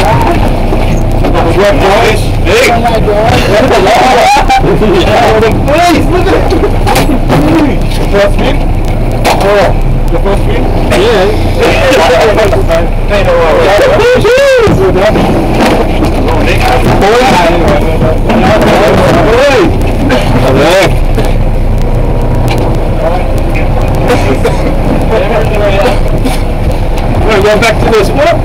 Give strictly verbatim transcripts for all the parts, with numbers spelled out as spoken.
What, boys? Big! Oh my God! Please, look at it! The first spin? Oh, the first spin? Yeah. Hey, no, no, We're going back to this. What?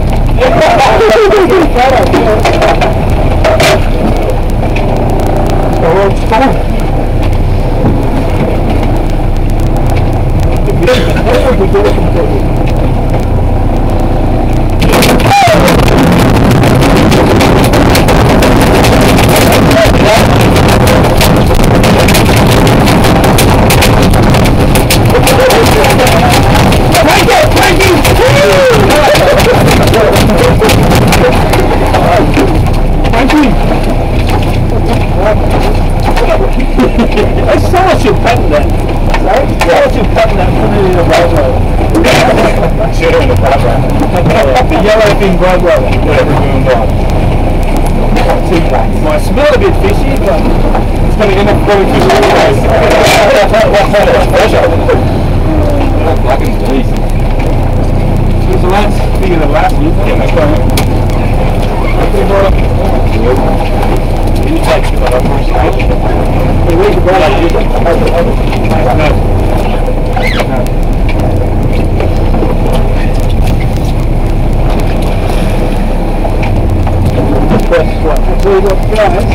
I saw you petting that. Right? I saw you petting that put it in a Broadway. Should have in a Broadway. The yellow thing Broadway. Whatever doing Broadway. Might smell a bit fishy, but it's going to end up going fishy anyways. That's fucking decent. Here's the last figure the last week. Yeah, that's right. Okay, bro. You take it, but I'm first night. Hey, where's the ball like you? No. Press what? That's where you got flies.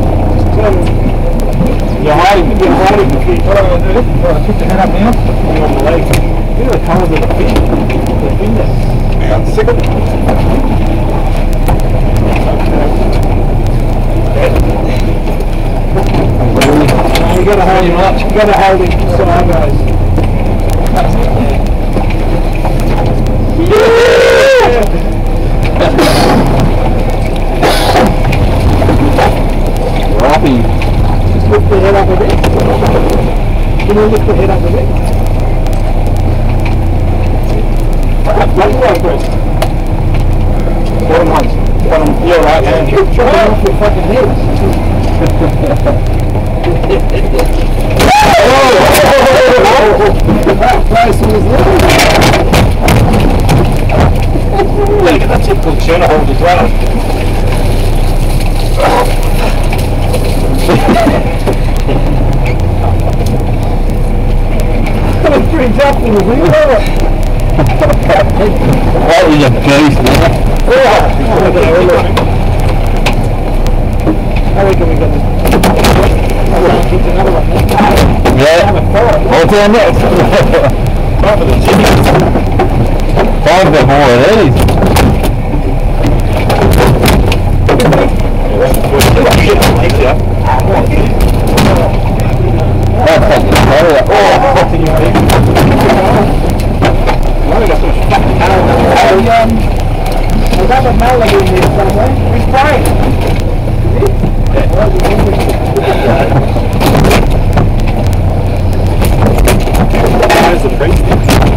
You're hiding, you're hiding the feet. What am I going to do? Well, put your head up now. You're on the legs. Look at the colours of the fin. The fingers. Yeah, sick of it. You gotta hold him up. You gotta hold him sideways. Robbie. Just lift the head up a bit. Can you lift the head up a bit? One way, Chris. Bottom ones. Bottom, you're right hand. Keep trying off your fucking heads. That place was little. Look at that typical tuna hold as well. That was pretty tough in the wheel, wasn't it? That was a beast, man. I reckon we got this. Another one. Yeah. What's on next? Five of the chickens. Five of them more of these. That's fucking hell. Oh, fucking you big. I got some fucking arrow. I got a mallet in here somewhere. He's fine. Where's the priest?